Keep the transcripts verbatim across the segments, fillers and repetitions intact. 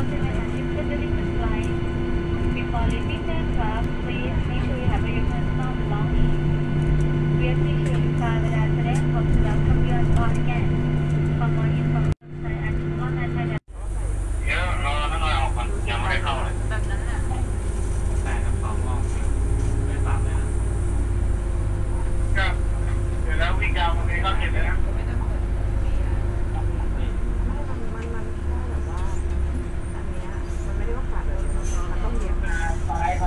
alternative to the Delhi flight. Before leaving the aircraft, please make sure you have your personal belongings. We appreciate your time and effort and hope to welcome you on board again. For more information and employment highlights. เดี๋ยวรอทั้งหน่อยออกก่อนยังไม่ได้เข้าเลยแบบนั้นแหละแต่น้ำสองรอบไม่ปรับเลยนะก็เดี๋ยวแล้ววิ่งยาวตรงนี้ก็เห็นเลยนะมันมันแค่แบบว่าอันเนี้ยมันไม่ได้ว่าขาดเลยมันต้องเหยียบไปไป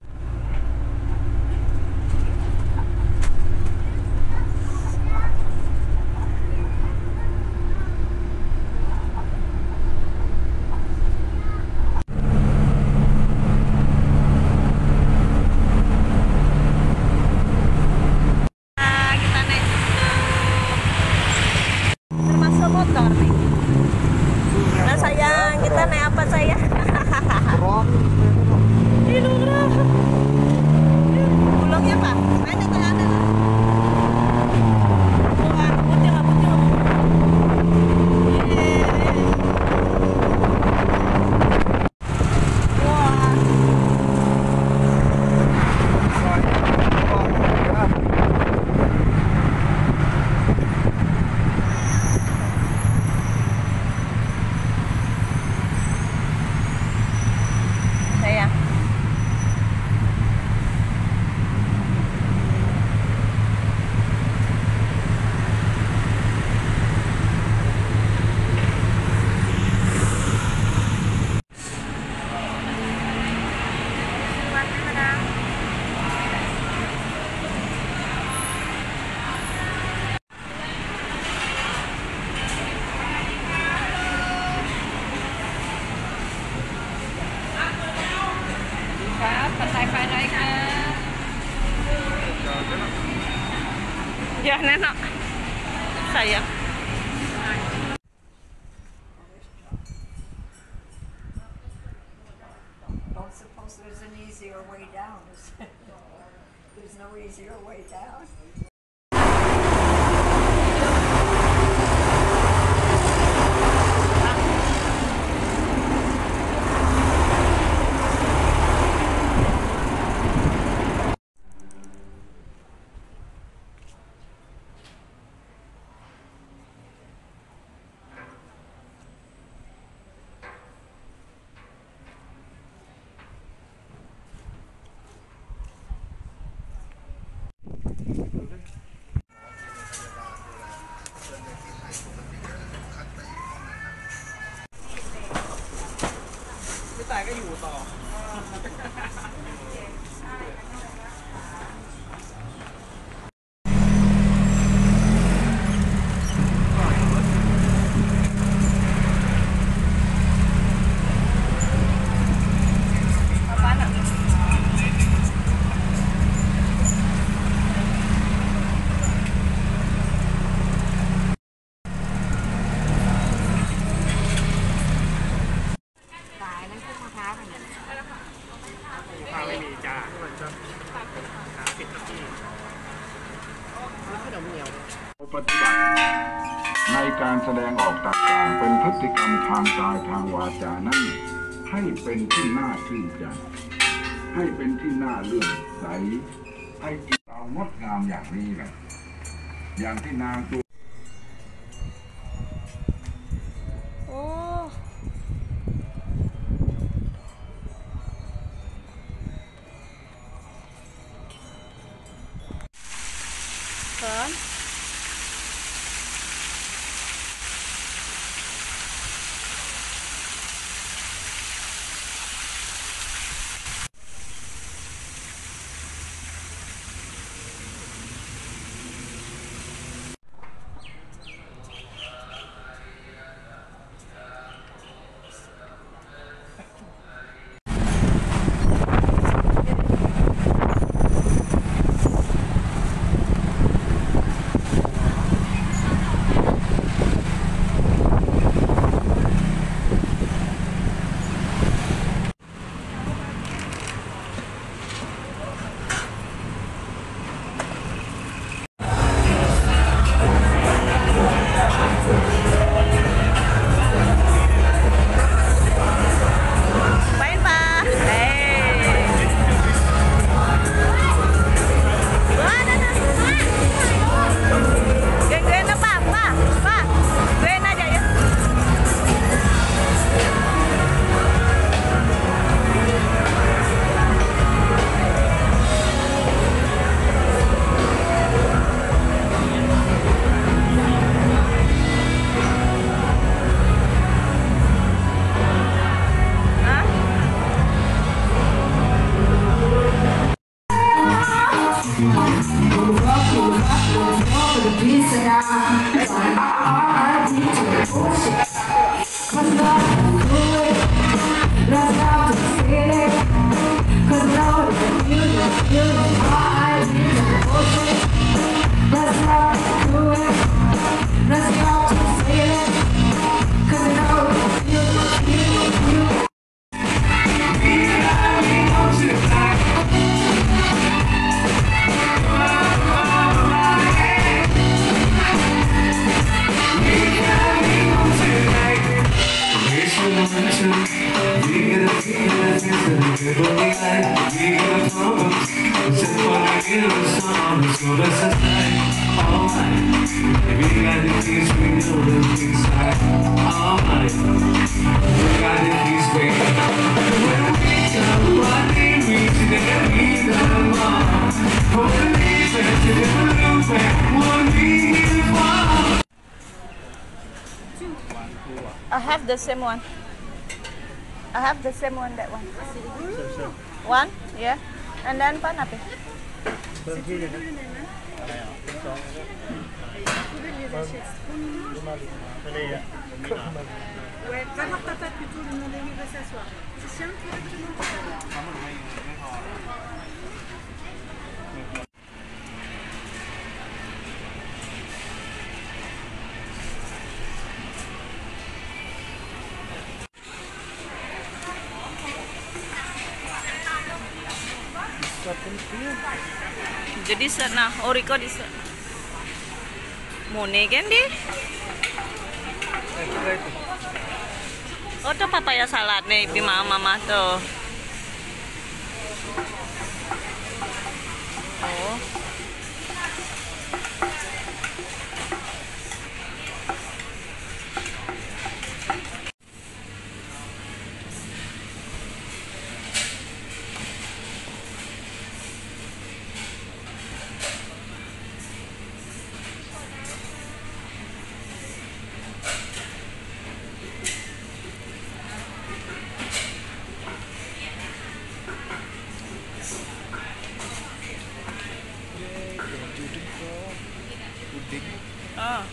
motor nih. Nah sayang, kita naik apa sayang? Pulangnya pak? Ada tak ada? Wah, putih lah putih lah. Wah. Ya nenek sayang. Don't suppose there's an easier way down. There's no easier way down. ไม่ตายก็อยู่ต่อข้าวไม่มีจ้าปิดที่ขนมเหนียวปฏิบัติในการแสดงออกต่างๆเป็นพฤติกรรมทางกายทางวาจานั้นให้เป็นที่น่าชื่นใจให้เป็นที่น่าเลื่อมใสให้จิตเรางดงามอย่างนี้แหละอย่างที่นางตัว Kan? I have the same one. I have the same one, that one. One, yeah. And then pan apa? Ouais, va voir papa plutôt, lui demander où il va s'asseoir. C'est simple, directement. Jadi sana, Oriko di sana. Mone kan di? Oh tuh papaya salad nih di mama mama tuh. Oh. Oh.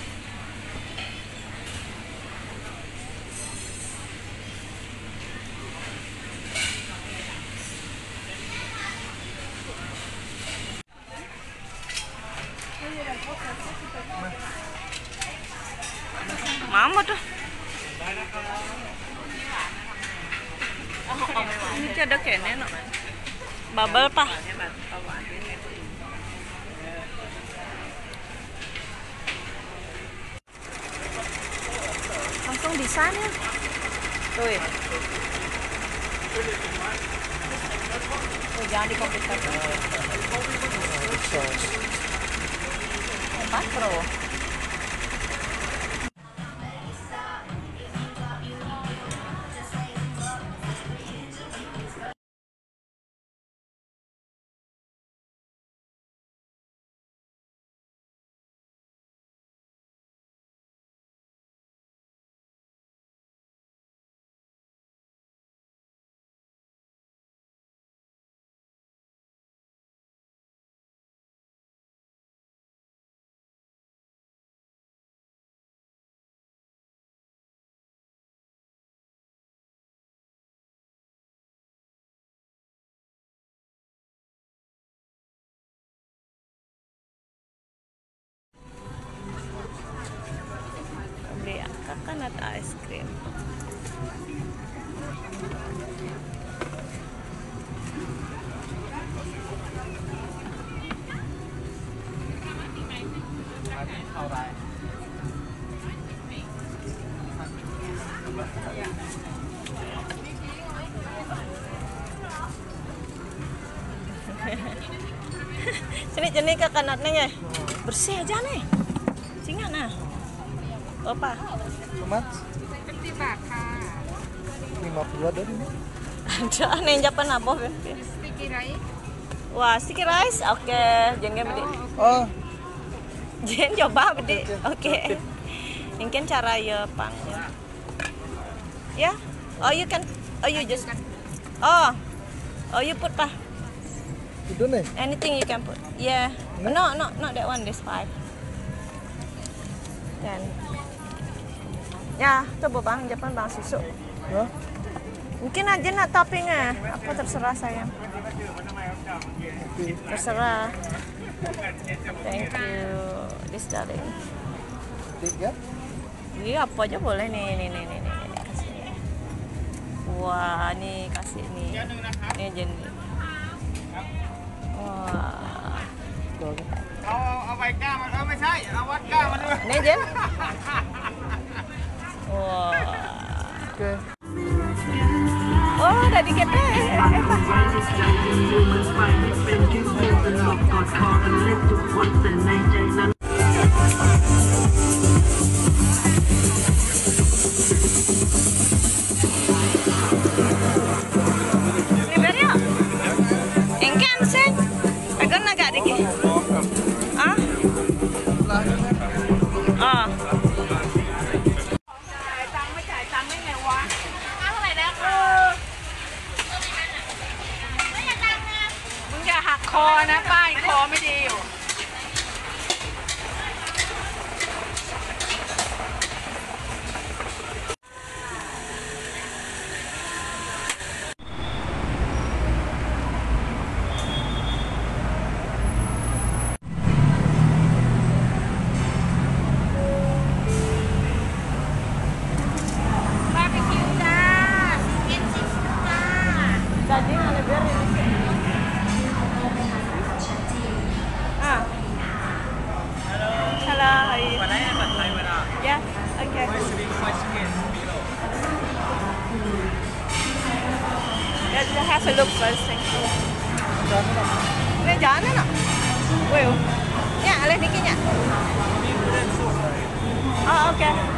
Mama tuh. Ini ada kene no. Bubble pa. Langsung di sana. Tuh ya. Oh, jangan di komputer. Empat pro. Beli coconut ice cream. Sini jenis coconutnya ya. Bersih aja nih. Singa nah. Apa? Tomat lima puluh ada ini. Ada nih Japan apa? Sticky rice. Wah, sticky rice. Oke, jangan bedi. Oh, Jangan coba bedi. Oke. Mungkin cara ya pang. Ya. Oh, you can. Oh, you just. Oh. Oh, you put pa. itu nih. Anything you can put. Yeah. No, no, not that one. This five. Ten. Ya, coba bang, Jepang bang susu. Hah? Mungkin aja nak toppingnya. Apa terserah sayang. Terserah. Thank you, this darling. Tiga. Iya apa aja boleh nih, nih, nih, nih, nih, nih, kasih nih. Wah, nih kasih nih. Ini aja nih. Wah. เอาเอาใบก้ามาเออไม่ใช่เอาวัดก้ามาด้วย Ini aja. Wah. Oke. Oh, udah dikit deh. Liber yuk. Engkan sih. Agar agak dikit. Ah? Ah. คอนะป้ายคอไม่ดีอยู่ Daging ada biar ini. Ah. Hello. Hello. Hi. Yeah. Okay. Let's have a look first. Thank you. Ini jangan nak. Well. Ya, alih dikitnya. Oh, okay.